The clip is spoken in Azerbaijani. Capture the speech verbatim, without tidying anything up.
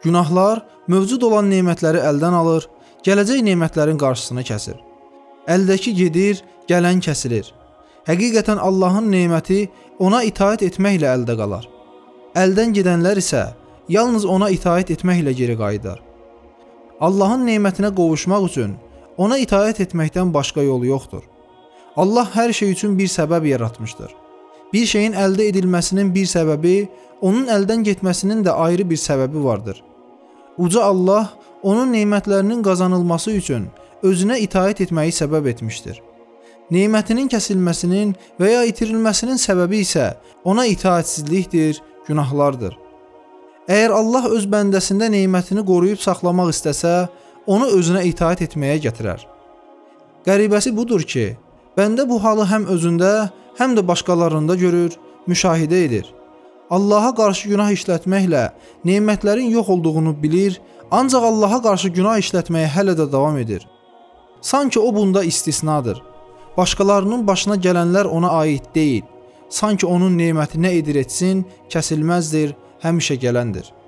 Günahlar mövcud olan nemətləri əldən alır, gələcək nemətlərin qarşısını kəsir. Əldəki gedir, gələn kəsilir. Həqiqətən Allahın neməti ona itaət etməklə əldə qalar. Əldən gedənlər isə yalnız ona itaət etməklə geri qayıdar. Allahın nemətinə qovuşmaq üçün ona itaət etməkdən başqa yolu yoxdur. Allah hər şey üçün bir səbəb yaratmışdır. Bir şeyin əldə edilməsinin bir səbəbi, onun əldən getməsinin də ayrı bir səbəbi vardır. Uca Allah onun nemətlərinin qazanılması üçün özünə itaət etməyi səbəb etmişdir. Nemətinin kəsilməsinin və ya itirilməsinin səbəbi isə ona itaətsizlikdir, günahlardır. Əgər Allah öz bəndəsində nemətini qoruyub saxlamaq istəsə, onu özünə itaət etməyə gətirər. Qəribəsi budur ki, bəndə bu halı həm özündə, həm də başqalarında görür, müşahidə edir. Allaha qarşı günah işlətməklə nemətlərin yox olduğunu bilir, ancaq Allaha qarşı günah işlətməyə hələ də davam edir. Sanki o bunda istisnadır. Başqalarının başına gələnlər ona aid deyil. Sanki onun neməti nə edir etsin, kəsilməzdir, həmişə gələndir.